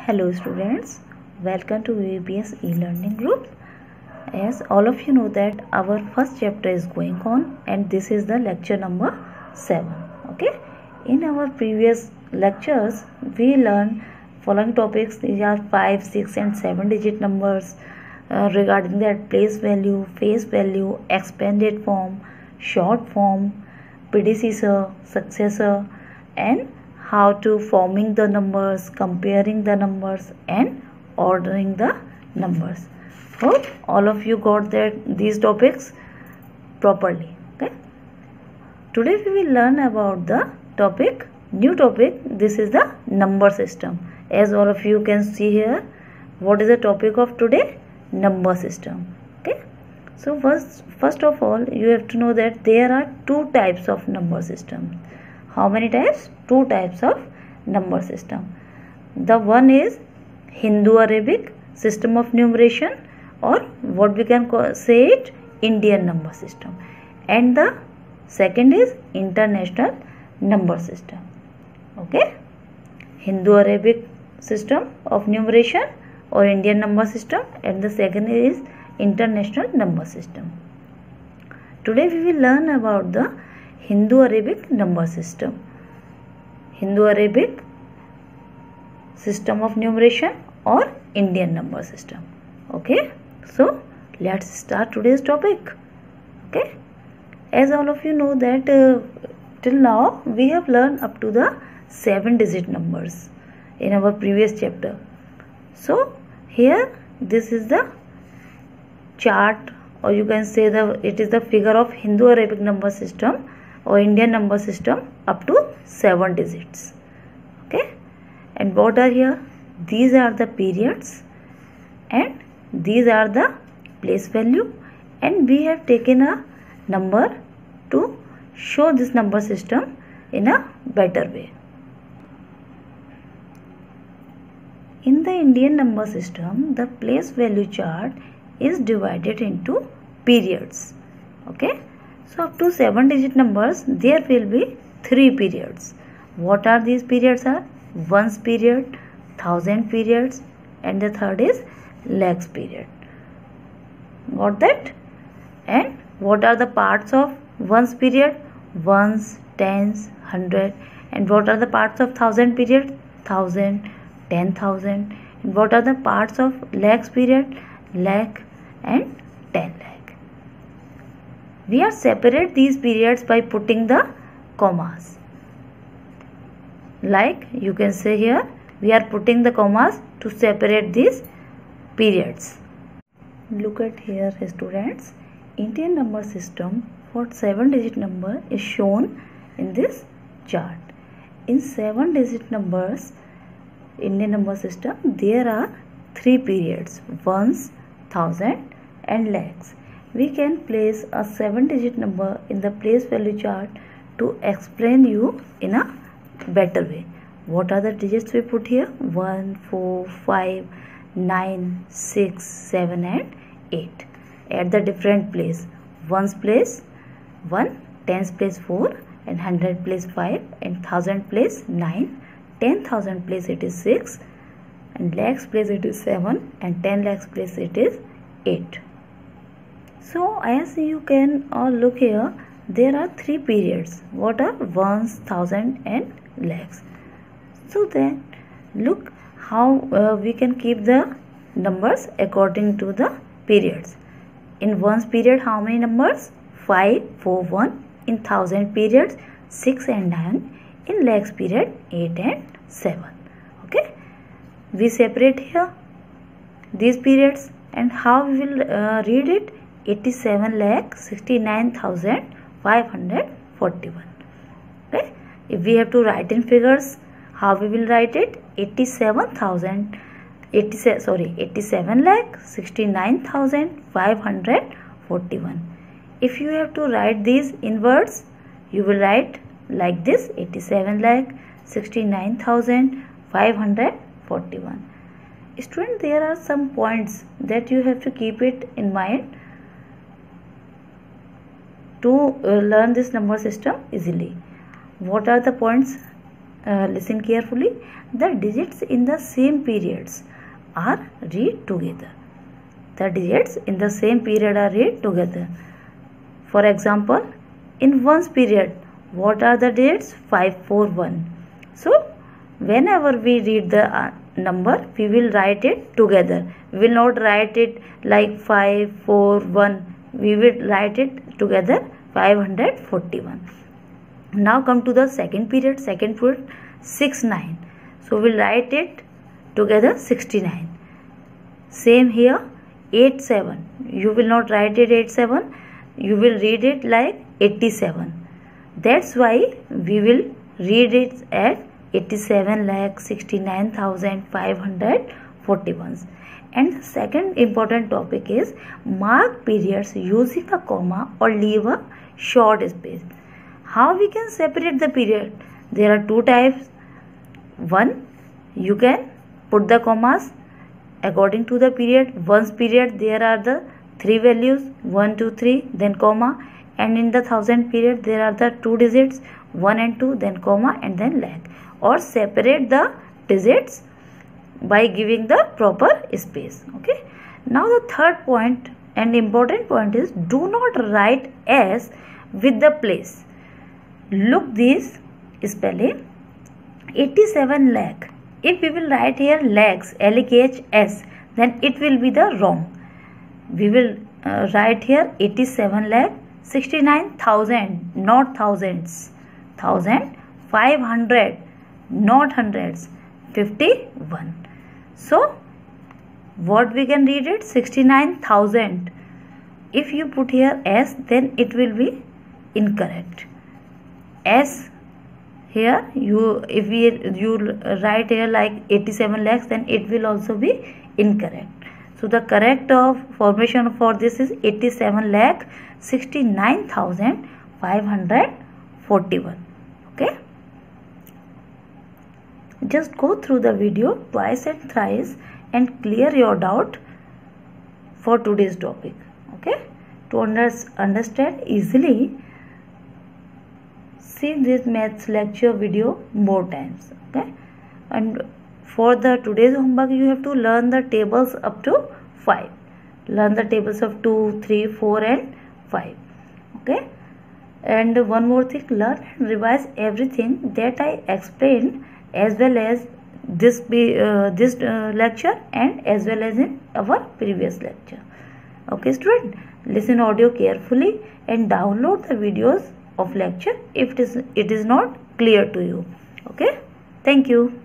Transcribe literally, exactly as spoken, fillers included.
Hello students, welcome to V B S e-learning group. As all of you know that our first chapter is going on and this is the lecture number seven. Okay, in our previous lectures we learned following topics. These are five, six and seven digit numbers uh, regarding that place value, face value, expanded form, short form, predecessor, successor, and how to forming the numbers, comparing the numbers and ordering the numbers. Hope all of you got that these topics properly. Okay, today we will learn about the topic, new topic. This is the number system. As all of you can see here, what is the topic of today? Number system. Okay, so first first of all you have to know that there are two types of number system. How many types? Two types of number system. The one is Hindu-Arabic system of numeration, or what we can call, say it, Indian number system, and the second is international number system. Okay, Hindu-Arabic system of numeration or Indian number system, and the second is international number system. Today we will learn about the Hindu-Arabic number system. Hindu-Arabic system of numeration or Indian number system. Okay, so let's start today's topic. Okay, as all of you know that uh, till now we have learned up to the seven digit numbers in our previous chapter. So here this is the chart, or you can say the it is the figure of Hindu-Arabic number system or Indian number system up to seven digits. Okay, and what are here? These are the periods and these are the place value, and we have taken a number to show this number system in a better way. In the Indian number system, the place value chart is divided into periods. Okay, so up to seven digit numbers there will be three periods. What are these periods? Are ones period, thousand periods, and the third is lakhs period. Got that? And what are the parts of ones period? Ones, tens, hundred. And what are the parts of thousand period? Thousand, ten thousand. And what are the parts of lakhs period? Lakh and ten lakh. We are separate these periods by putting the commas. Like you can say here, we are putting the commas to separate these periods. Look at here, students. Indian number system for seven digit number is shown in this chart. In seven digit numbers, Indian number system, there are three periods: ones, thousand and lakhs. We can place a seven digit number in the place value chart to explain you in a better way. What are the digits we put here? one, four, five, nine, six, seven and eight. At the different place. Ones place one, tens place four, and hundred place five, and thousand place nine, ten thousand place it is six, and lakhs place it is seven, and ten lakhs place it is eight. So as you can all look here, there are three periods. What are ones, thousand and lakhs? So then look how uh, we can keep the numbers according to the periods. In ones period, how many numbers? five, four, one. In thousand periods, six and nine. In lakhs period, eight and seven. Okay, we separate here these periods, and how we will uh, read it? eighty-seven lakh sixty-nine thousand five hundred forty-one. Okay, if we have to write in figures, how we will write it? eighty-seven thousand eighty-seven sorry eighty-seven lakh sixty-nine thousand five hundred forty-one. If you have to write these in words, you will write like this: eighty-seven lakh sixty-nine thousand five hundred forty-one. Student, there are some points that you have to keep it in mind to uh, learn this number system easily. What are the points? uh, listen carefully. The digits in the same periods are read together. The digits in the same period are read together. For example, in one's period, what are the digits? five, four, one. So whenever we read the uh, number, we will write it together. We will not write it like five, four, one. We will write it together, five hundred forty-one. Now come to the second period. Second period, six, nine. So we will write it together, sixty-nine. Same here, eight, seven. You will not write it eight, seven. You will read it like eighty-seven. That's why we will read it at eighty-seven lakh sixty-nine thousand five hundred forty-one. And the second important topic is mark periods using a comma or leave a short space. How we can separate the period? There are two types. One, you can put the commas according to the period. One's period, there are the three values, one, two, three, then comma. And in the thousand period, there are the two digits, one and two, then comma, and then lakh. Or separate the digits by giving the proper space. Okay. Now the third point and important point is, do not write S with the place. Look this spelling, eighty-seven lakh. If we will write here lakhs, L A K H S, then it will be the wrong. We will uh, write here eighty-seven lakh sixty-nine thousand, not thousands. Thousand, five hundred, not hundreds. fifty-one. So what we can read it? sixty-nine thousand. If you put here S, then it will be incorrect. S here, you if we you write here like eighty-seven lakhs, then it will also be incorrect. So the correct of formation for this is eighty-seven lakh sixty-nine thousand five hundred forty-one. Okay. Just go through the video twice and thrice and clear your doubt for today's topic. Okay. To under understand easily, see this maths lecture video more times. Okay. And for the today's homework, you have to learn the tables up to five. Learn the tables of two, three, four and five. Okay. And one more thing, learn and revise everything that I explained, as well as this be uh, this uh, lecture and as well as in our previous lecture. Okay student, listen audio carefully and download the videos of lecture if it is it is not clear to you. Okay, thank you.